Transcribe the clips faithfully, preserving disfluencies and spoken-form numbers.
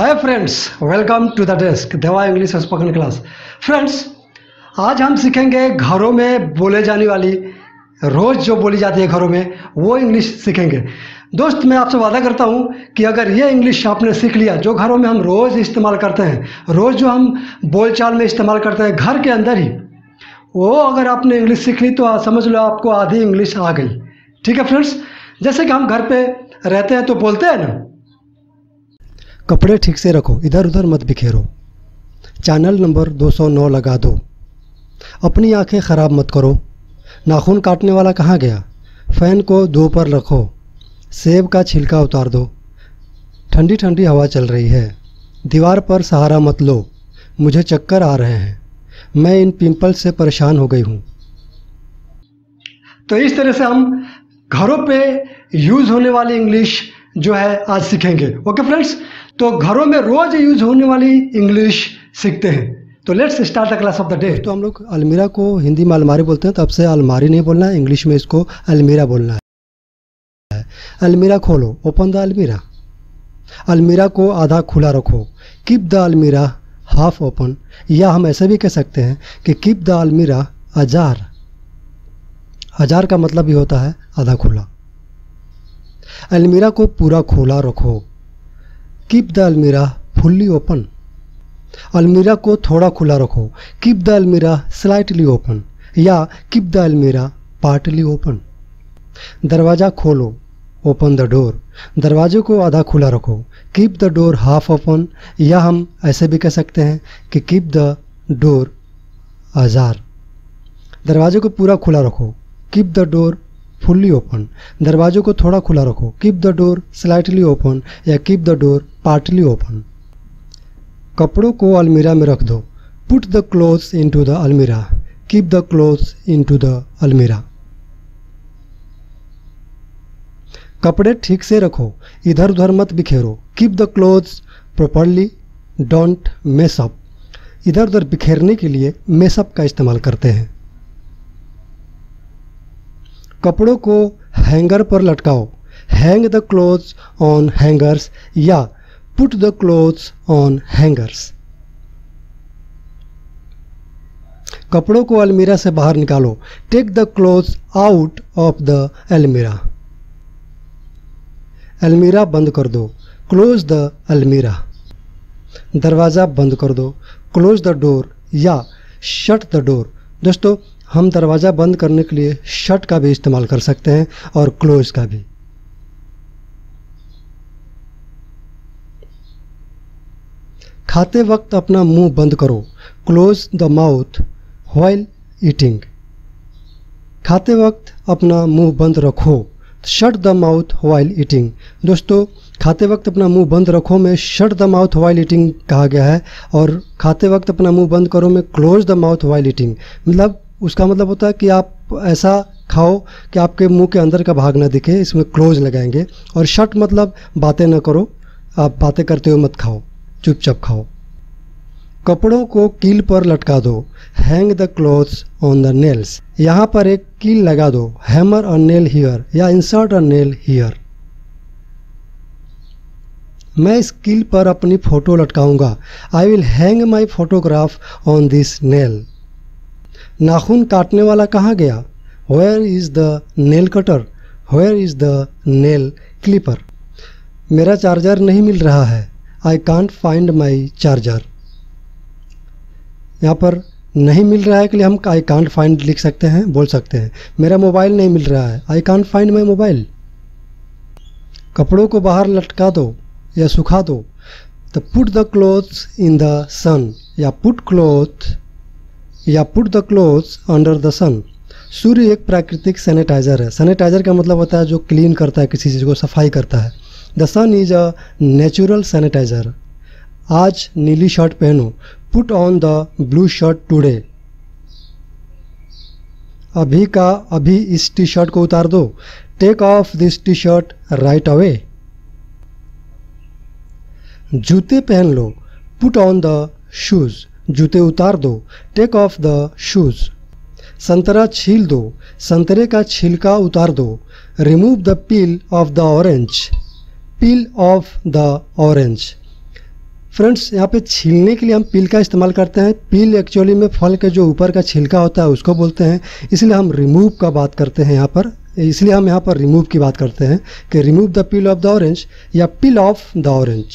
Hi friends, welcome to the desk Deva English spoken class. Friends, आज हम सीखेंगे घरों में बोले जाने वाली, रोज़ जो बोली जाती है घरों में, वो इंग्लिश सीखेंगे। दोस्त, मैं आपसे वादा करता हूँ कि अगर ये इंग्लिश आपने सीख लिया, जो घरों में हम रोज़ इस्तेमाल करते हैं, रोज़ जो हम बोलचाल में इस्तेमाल करते हैं घर के अंदर ही, वो अगर आपने इंग्लिश सीख ली तो समझ लो आपको आधी इंग्लिश आ गई। ठीक है फ्रेंड्स, जैसे कि हम घर पे रहते हैं तो बोलते हैं ना, कपड़े ठीक से रखो, इधर उधर मत बिखेरो, चैनल नंबर दो सौ नौ लगा दो, अपनी आंखें ख़राब मत करो, नाखून काटने वाला कहाँ गया, फ़ैन को दो पर रखो, सेब का छिलका उतार दो, ठंडी ठंडी हवा चल रही है, दीवार पर सहारा मत लो, मुझे चक्कर आ रहे हैं, मैं इन पिंपल से परेशान हो गई हूँ। तो इस तरह से हम घरों पे यूज़ होने वाली इंग्लिश जो है आज सीखेंगे। ओके फ्रेंड्स, तो घरों में रोज़ यूज़ होने वाली इंग्लिश सीखते हैं। तो let's start the class of the day. तो हम लोग अलमीरा को हिंदी में अलमारी बोलते हैं, तब से अलमारी नहीं बोलना है, इंग्लिश में इसको अलमीरा बोलना है। अलमीरा खोलो, ओपन द अलमीरा। अलमीरा को आधा खुला रखो, keep the almirah half open. या हम ऐसे भी कह सकते हैं कि कीप द अलमीरा अजार। अजार का मतलब ही होता है आधा खुला। अलमीरा को पूरा खोला रखो, keep the almirah fully open. अलमीरा को थोड़ा खुला रखो, keep the almirah slightly open. या keep the almirah partly open. दरवाज़ा खोलो, ओपन द डोर। दरवाजे को आधा खुला रखो, keep the door half open. या हम ऐसे भी कह सकते हैं कि कीप द डोर अजार। दरवाजे को पूरा खुला रखो, keep the door fully open. दरवाजे को थोड़ा खुला रखो, keep the door slightly open. या keep the door partly open. कपड़ों को अलमीरा में रख दो, put the clothes into the almirah. Keep the clothes into the almirah. कपड़े ठीक से रखो, इधर उधर मत बिखेरो, keep the clothes properly, don't mess up. इधर उधर बिखेरने के लिए मेसअप का इस्तेमाल करते हैं। कपड़ों को हैंगर पर लटकाओ, hang the clothes on hangers. या put the clothes on hangers. कपड़ों को अलमीरा से बाहर निकालो, take the clothes out of the almirah. अलमीरा बंद कर दो, क्लोज द अलमीरा। दरवाज़ा बंद कर दो, क्लोज द डोर या शट द डोर। दोस्तों, हम दरवाज़ा बंद करने के लिए शट का भी इस्तेमाल कर सकते हैं और क्लोज का भी। खाते वक्त अपना मुंह बंद करो, close the mouth while eating. खाते वक्त अपना मुंह बंद रखो, shut the mouth while eating. दोस्तों, खाते वक्त अपना मुंह बंद रखो में shut the mouth while eating कहा गया है, और खाते वक्त अपना मुंह बंद करो में close the mouth while eating. मतलब उसका मतलब होता है कि आप ऐसा खाओ कि आपके मुंह के अंदर का भाग ना दिखे, इसमें क्लोज लगाएंगे। और शट मतलब बातें ना करो, आप बातें करते हुए मत खाओ, चुपचाप खाओ। कपड़ों को कील पर लटका दो, hang the clothes on the nails. यहाँ पर एक कील लगा दो, हैमर अ नेल हियर या इंसर्ट अ नेल हियर। मैं इस कील पर अपनी फ़ोटो लटकाऊंगा, I will hang my photograph on this nail. नाखून काटने वाला कहाँ गया, where is the nail cutter, where is the nail clipper. मेरा चार्जर नहीं मिल रहा है, I can't find my charger. यहाँ पर नहीं मिल रहा है के लिए हम आई कांट फाइंड लिख सकते हैं, बोल सकते हैं। मेरा मोबाइल नहीं मिल रहा है, I can't find my mobile. कपड़ों को बाहर लटका दो या सुखा दो, तो put the clothes in the sun. या पुट क्लोथ या put the clothes under the sun. सूर्य एक प्राकृतिक सैनिटाइज़र है। सैनिटाइज़र का मतलब होता है जो क्लीन करता है, किसी चीज़ को सफाई करता है। The sun is a natural sanitiser. आज नीली शर्ट पहनो, put on the blue shirt today. अभी का अभी इस टी शर्ट को उतार दो, take off this T shirt right away. जूते पहन लो, पुट ऑन द शूज़। जूते उतार दो, टेक ऑफ द शूज़। संतरा छील दो, संतरे का छिलका उतार दो, remove the peel off the orange. Peel off the orange. Friends यहाँ पे छीलने के लिए हम पील का इस्तेमाल करते हैं। पील एक्चुअली में फल के जो ऊपर का छिलका होता है उसको बोलते हैं, इसलिए हम रिमूव का बात करते हैं यहाँ पर। इसलिए हम यहाँ पर रिमूव की बात करते हैं कि remove the peel off the orange या पील ऑफ द ऑरेंज।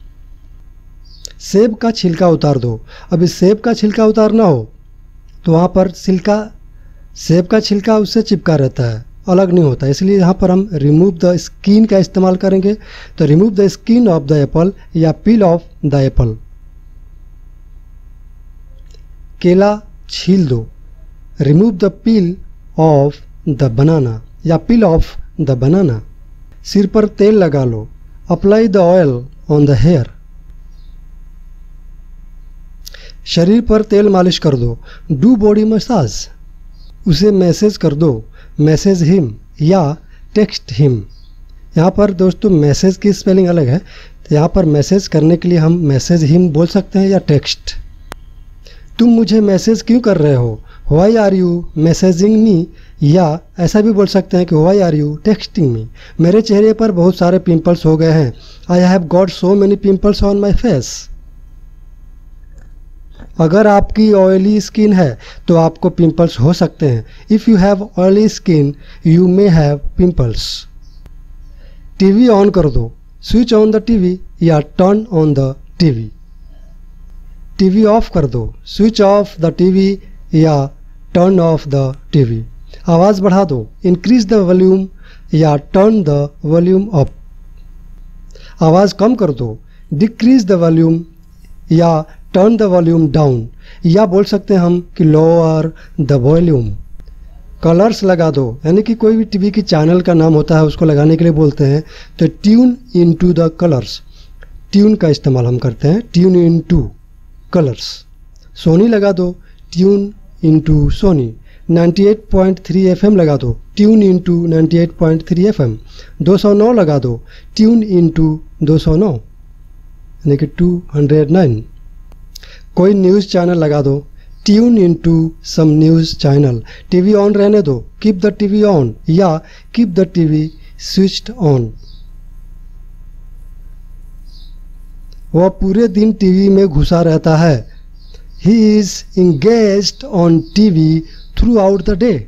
सेब का छिलका उतार दो। अब इस सेब का छिलका उतारना हो तो वहाँ पर छिलका, सेब का छिलका उससे चिपका रहता है, अलग नहीं होता, इसलिए यहाँ पर हम रिमूव द स्किन का इस्तेमाल करेंगे। तो remove the skin off the apple या पील ऑफ द एप्पल। केला छील दो। Remove the peel off the banana या पील ऑफ द बनाना। सिर पर तेल लगा लो। Apply the oil on the hair. शरीर पर तेल मालिश कर दो। Do body massage. उसे मैसेज कर दो। मैसेज हिम या टेक्स्ट हिम। यहाँ पर दोस्तों मैसेज की स्पेलिंग अलग है, तो यहाँ पर मैसेज करने के लिए हम मैसेज हिम बोल सकते हैं या टेक्स्ट। तुम मुझे मैसेज क्यों कर रहे हो? Why are you messaging me, या ऐसा भी बोल सकते हैं कि why are you texting me. मेरे चेहरे पर बहुत सारे पिंपल्स हो गए हैं। I have got so many pimples on my face. अगर आपकी ऑयली स्किन है तो आपको पिंपल्स हो सकते हैं। If you have oily skin you may have pimples. TV on कर दो। स्विच ऑन द टीवी या turn on the TV. TV off कर दो। स्विच ऑफ द टीवी या टर्न ऑफ द टीवी। आवाज़ बढ़ा दो। इंक्रीज द वॉल्यूम या टर्न द वॉल्यूम अप। आवाज़ कम कर दो। डिक्रीज द वॉल्यूम या टर्न द वॉल्यूम डाउन, या बोल सकते हैं हम कि लोअर द वॉल्यूम। कलर्स लगा दो, यानी कि कोई भी टीवी की चैनल का नाम होता है उसको लगाने के लिए बोलते हैं। तो tune into the Colors, tune का इस्तेमाल हम करते हैं। Tune into colours. सोनी लगा दो। Tune into Sony. अट्ठानवे पॉइंट तीन एफएम लगा दो। ट्यून इनटू अट्ठानवे पॉइंट तीन एफएम। दो सौ नौ लगा दो। ट्यून इनटू दो सौ नौ, यानी कि दो सौ नौ। कोई न्यूज़ चैनल लगा दो। Tune into some news channel. TV on रहने दो। कीप द टीवी ऑन या keep the TV switched on. वह पूरे दिन टीवी में घुसा रहता है। He is engaged on TV throughout the day.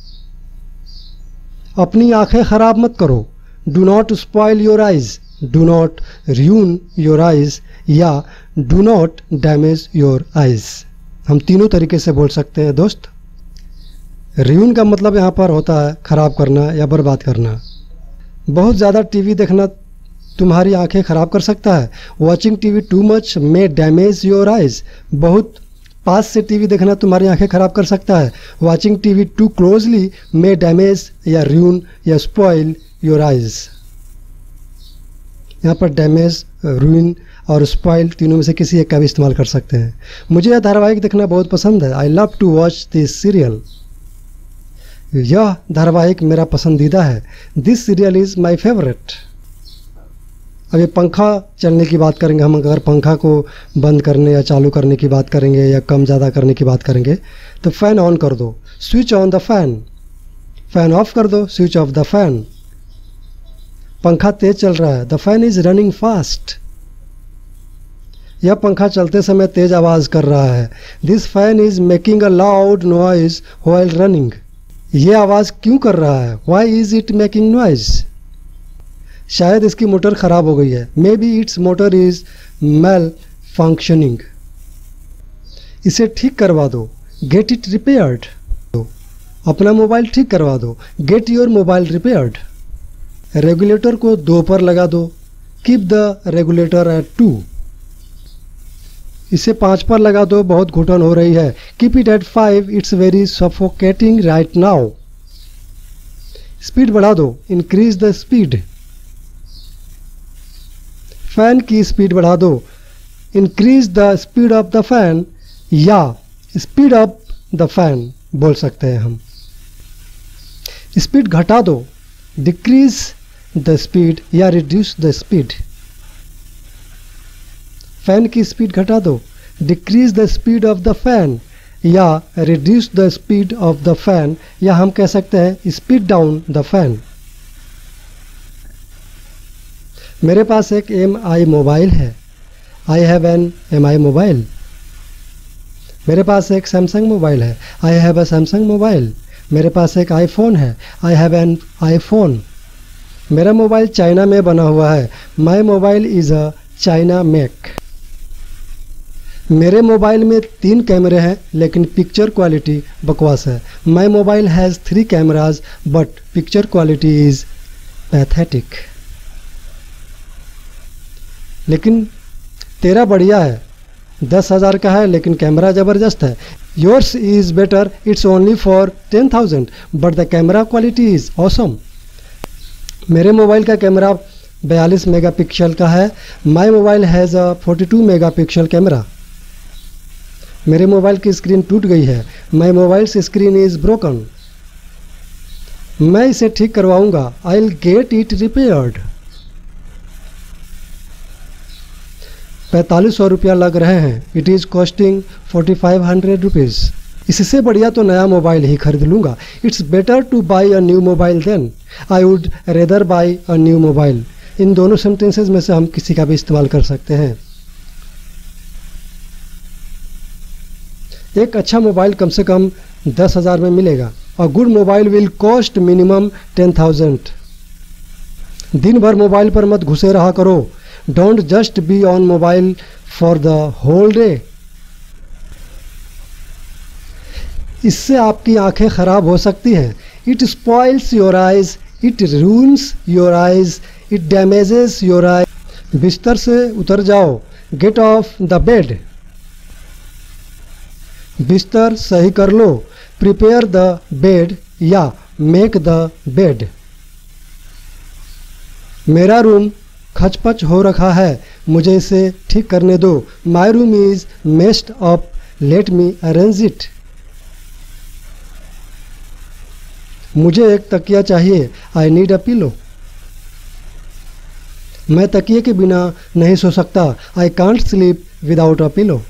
अपनी आंखें खराब मत करो। Do not spoil your eyes. Do not ruin your eyes या do not damage your eyes. हम तीनों तरीके से बोल सकते हैं दोस्त। ruin का मतलब यहाँ पर होता है ख़राब करना या बर्बाद करना। बहुत ज़्यादा टीवी देखना तुम्हारी आंखें ख़राब कर सकता है। Watching TV too much may damage your eyes. बहुत पास से टीवी देखना तुम्हारी आंखें ख़राब कर सकता है। Watching TV too closely may damage या ruin या स्पॉइल योर आइज। यहाँ पर डैमेज, ruin और स्पॉइल तीनों में से किसी एक का भी इस्तेमाल कर सकते हैं। मुझे यह धारावाहिक देखना बहुत पसंद है। I love to watch this serial. यह धारावाहिक मेरा पसंदीदा है। This serial is my favourite. अब ये पंखा चलने की बात करेंगे हम। अगर पंखा को बंद करने या चालू करने की बात करेंगे या कम ज़्यादा करने की बात करेंगे तो फ़ैन ऑन कर दो। Switch on the fan. Fan off कर दो। Switch off the fan. पंखा तेज चल रहा है। The fan is running fast. यह पंखा चलते समय तेज आवाज़ कर रहा है। This fan is making a loud noise while running. ये आवाज़ क्यों कर रहा है? Why is it making noise? शायद इसकी मोटर ख़राब हो गई है। Maybe its motor is malfunctioning. इसे ठीक करवा दो। Get it repaired. अपना मोबाइल ठीक करवा दो। Get your mobile repaired. Regulator को दो पर लगा दो। Keep the regulator at two. इसे पाँच पर लगा दो, बहुत घुटन हो रही है। Keep it at five, it's very suffocating right now. Speed बढ़ा दो। Increase the speed. फैन की स्पीड बढ़ा दो। Increase the speed of the fan या स्पीड अप द फैन बोल सकते हैं हम। स्पीड घटा दो। डिक्रीज द स्पीड या रिड्यूस द स्पीड। फैन की स्पीड घटा दो। Decrease the speed of the fan या reduce the speed of the fan, या हम कह सकते हैं स्पीड डाउन द फैन। मेरे पास एक एम आई मोबाइल है। I have an M I mobile. मेरे पास एक सैमसंग मोबाइल है। I have a Samsung mobile. मेरे पास एक आईफोन है। I have an iPhone. मेरा मोबाइल चाइना में बना हुआ है। My mobile is a China make. मेरे मोबाइल में तीन कैमरे हैं लेकिन पिक्चर क्वालिटी बकवास है। My mobile has three cameras but picture quality is pathetic. लेकिन तेरा बढ़िया है, दस हज़ार का है लेकिन कैमरा ज़बरदस्त है। Yours is better, it's only for ten thousand but the camera quality is awesome. मेरे मोबाइल का कैमरा बयालीस मेगापिक्सल का है। My mobile has a forty two megapixel camera. मेरे मोबाइल की स्क्रीन टूट गई है। My mobile's screen is broken. मैं इसे ठीक करवाऊंगा। I will get it repaired. पैंतालीस सौ रुपया लग रहे हैं। It is costing forty five hundred rupees. इससे बढ़िया तो नया मोबाइल ही खरीद लूँगा। It's better to buy a new mobile then. I would rather buy a new mobile. इन दोनों सेंटेंसेस में से हम किसी का भी इस्तेमाल कर सकते हैं। एक अच्छा मोबाइल कम से कम दस हज़ार में मिलेगा। A good mobile will cost minimum ten thousand. दिन भर मोबाइल पर मत घुसे रहा करो। Don't just be on mobile for the whole day. इससे आपकी आंखें खराब हो सकती हैं। It spoils your eyes, it ruins your eyes, it damages your eyes. बिस्तर से उतर जाओ। Get off the bed. बिस्तर सही कर लो। प्रिपेयर द बेड या मेक द बेड। मेरा रूम खचपच हो रखा है, मुझे इसे ठीक करने दो। My room is messed up, let me arrange it. मुझे एक तकिया चाहिए। I need a pillow. मैं तकिए के बिना नहीं सो सकता। I can't sleep without a pillow.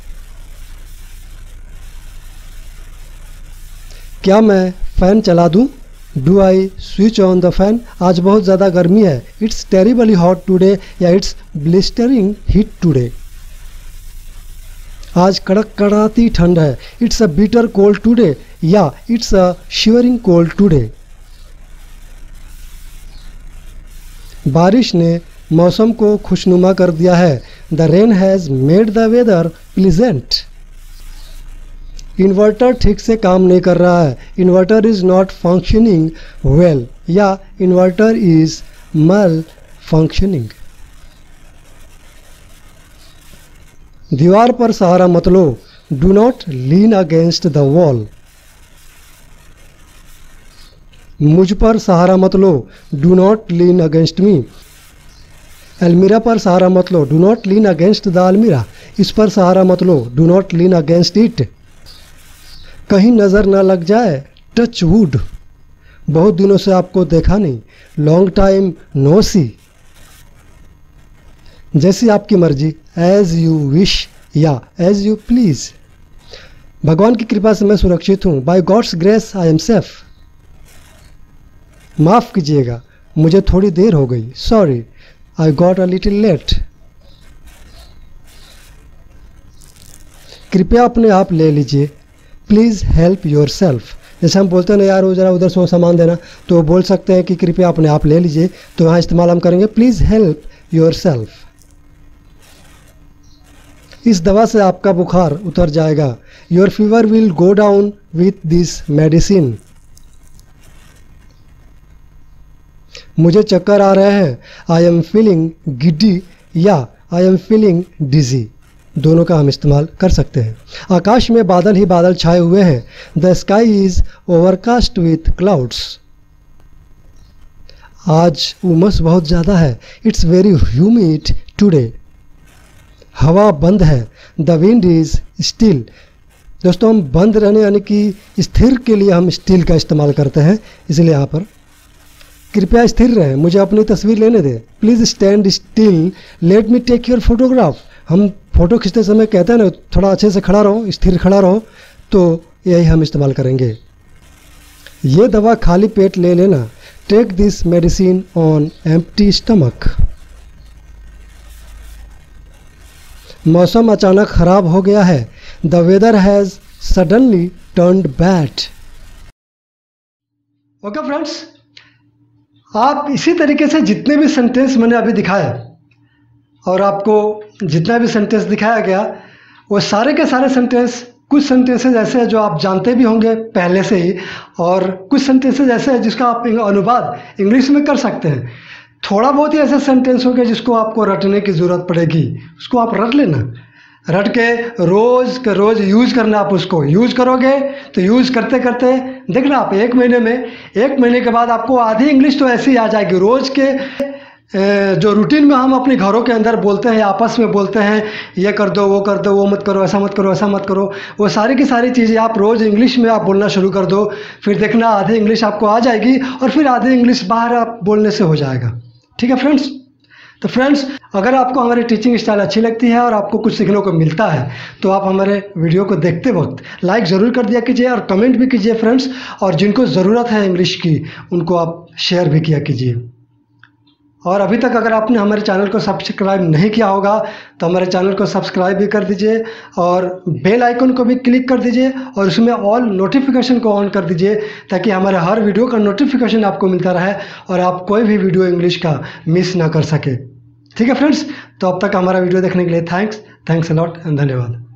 क्या मैं फ़ैन चला दूं? Do I switch on the fan? आज बहुत ज़्यादा गर्मी है। इट्स टेरिबली हॉट टुडे या इट्स ब्लिस्टरिंग हीट टुडे। आज कड़क कड़ाती ठंड है। It's a bitter cold today या it's a shivering cold today. बारिश ने मौसम को खुशनुमा कर दिया है। The rain has made the weather pleasant. Inverter ठीक से काम नहीं कर रहा है। Inverter is not functioning well या इन्वर्टर इज़ मल फंक्शनिंग। दीवार पर सहारा मत लो। Do not lean against the wall. मुझ पर सहारा मत लो। Do not lean against me. अलमीरा पर सहारा मत लो। Do not lean against the अलमीरा। इस पर सहारा मत लो। Do not lean against it. कहीं नज़र ना लग जाए। Touch wood. बहुत दिनों से आपको देखा नहीं। Long time no see. जैसी आपकी मर्जी। एज यू विश या एज यू प्लीज़। भगवान की कृपा से मैं सुरक्षित हूँ। By God's grace I am safe. माफ़ कीजिएगा, मुझे थोड़ी देर हो गई। Sorry, I got a little late. कृपया अपने आप ले लीजिए। Please help yourself. जैसे हम बोलते हैं ना यार वो ज़रा उधर से सामान देना, तो वो बोल सकते हैं कि कृपया अपने आप ले लीजिए। तो यहाँ इस्तेमाल हम करेंगे प्लीज़ हेल्प योर सेल्फ। इस दवा से आपका बुखार उतर जाएगा। Your fever will go down with this medicine. मुझे चक्कर आ रहे हैं। आई एम फीलिंग गिड्डी या आई एम फीलिंग डिजी। दोनों का हम इस्तेमाल कर सकते हैं। आकाश में बादल ही बादल छाए हुए हैं। The sky is overcast with clouds. आज उमस बहुत ज़्यादा है। It's very humid today. हवा बंद है। The wind is still. दोस्तों, हम बंद रहने यानी कि स्थिर के लिए हम स्टिल का इस्तेमाल करते हैं, इसलिए यहाँ पर कृपया स्थिर रहें, मुझे अपनी तस्वीर लेने दें। Please stand still, let me take your photograph. हम फ़ोटो खींचते समय कहते हैं ना थोड़ा अच्छे से खड़ा रहो, स्थिर खड़ा रहो, तो यही हम इस्तेमाल करेंगे। ये दवा खाली पेट ले लेना। Take this medicine on empty stomach. मौसम अचानक ख़राब हो गया है। The weather has suddenly turned bad. Okay friends, आप इसी तरीके से जितने भी सेंटेंस मैंने अभी दिखाए और आपको जितना भी सेंटेंस दिखाया गया वो सारे के सारे सेंटेंस, कुछ सेंटेंसेज ऐसे हैं जो आप जानते भी होंगे पहले से ही, और कुछ सेंटेंसेज ऐसे हैं जिसका आप अनुवाद इंग्लिश में कर सकते हैं। थोड़ा बहुत ही ऐसे सेंटेंस होंगे जिसको आपको रटने की ज़रूरत पड़ेगी, उसको आप रट लेना, रट के रोज़ के रोज़ यूज़ करना। आप उसको यूज़ करोगे तो यूज़ करते करते देखना आप एक महीने में एक महीने के बाद आपको आधी इंग्लिश तो ऐसी आ जाएगी। रोज़ के जो रूटीन में हम अपने घरों के अंदर बोलते हैं, आपस में बोलते हैं, ये कर दो, वो कर दो, वो मत करो, ऐसा मत करो, ऐसा मत करो, वो सारी की सारी चीज़ें आप रोज़ इंग्लिश में आप बोलना शुरू कर दो। फिर देखना आधी इंग्लिश आपको आ जाएगी और फिर आधी इंग्लिश बाहर आप बोलने से हो जाएगा। ठीक है फ्रेंड्स? तो फ्रेंड्स, अगर आपको हमारी टीचिंग स्टाइल अच्छी लगती है और आपको कुछ सीखने को मिलता है तो आप हमारे वीडियो को देखते वक्त लाइक ज़रूर कर दिया कीजिए और कमेंट भी कीजिए फ्रेंड्स, और जिनको ज़रूरत है इंग्लिश की उनको आप शेयर भी किया कीजिए। और अभी तक अगर आपने हमारे चैनल को सब्सक्राइब नहीं किया होगा तो हमारे चैनल को सब्सक्राइब भी कर दीजिए और बेल आइकन को भी क्लिक कर दीजिए और उसमें ऑल नोटिफिकेशन को ऑन कर दीजिए ताकि हमारे हर वीडियो का नोटिफिकेशन आपको मिलता रहे और आप कोई भी वीडियो इंग्लिश का मिस ना कर सके। ठीक है फ्रेंड्स, तो अब तक हमारा वीडियो देखने के लिए thanks thanks a lot and धन्यवाद।